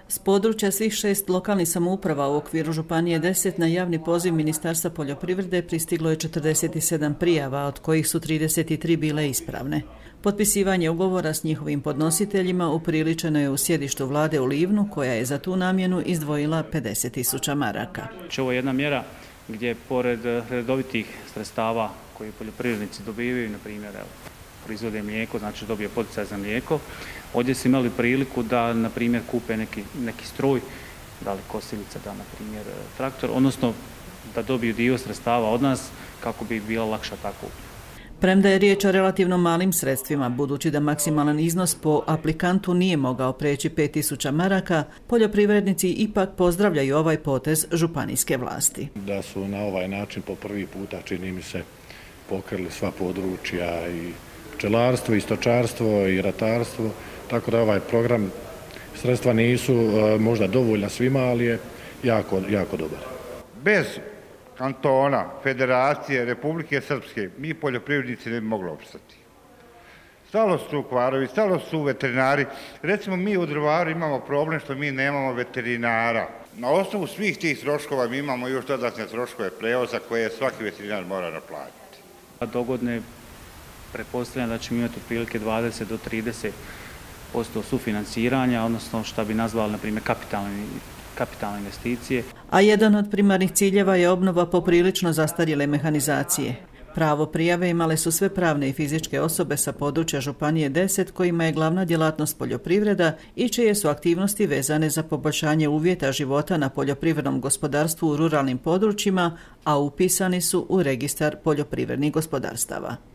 S područja svih 6 lokalnih samouprava u okviru Županije 10 na javni poziv Ministarstva poljoprivrede pristiglo je 47 prijava, od kojih su 33 bile ispravne. Potpisivanje ugovora s njihovim podnositeljima upriličeno je u sjedištu vlade u Livnu, koja je za tu namjenu izdvojila 50.000 maraka. Ovo je jedna mjera gdje pored redovitih sredstava koje poljoprivrednici dobivaju, na primjer, proizvode mlijeko, znači dobije poticaj za mlijeko. Ovdje su imali priliku da, na primjer, kupe neki stroj, da li kosilica, da, na primjer, traktor, odnosno da dobiju dio sredstava od nas kako bi bila lakša ta kupnja. Premda je riječ o relativno malim sredstvima, budući da maksimalan iznos po aplikantu nije mogao preći 5.000 maraka, poljoprivrednici ipak pozdravljaju ovaj potez županijske vlasti. Da su na ovaj način po prvi puta, čini mi se, pokrili sva područja i pčelarstvo, i stočarstvo, i ratarstvo, tako da ovaj program, sredstva nisu možda dovoljna svima, ali je jako dobar. Bez kantona, federacije, Republike Srpske, mi poljoprivrednici ne bi mogli opstati. Stalo su kvarovi, stalo su veterinari. Recimo, mi u Drvaru imamo problem što mi nemamo veterinara. Na osnovu svih tih troškova mi imamo još dodatne troškove prevoza koje svaki veterinar mora naplatiti. Dogodne pretpostavljam da ćemo imati otprilike 20 do 30% sufinanciranja, odnosno što bi nazvali, na primjer, kapitalne investicije. A jedan od primarnih ciljeva je obnova poprilično zastarjele mehanizacije. Pravo prijave imale su sve pravne i fizičke osobe sa područja Županije 10, kojima je glavna djelatnost poljoprivreda i čije su aktivnosti vezane za poboljšanje uvjeta života na poljoprivrednom gospodarstvu u ruralnim područjima, a upisani su u registar poljoprivrednih gospodarstava.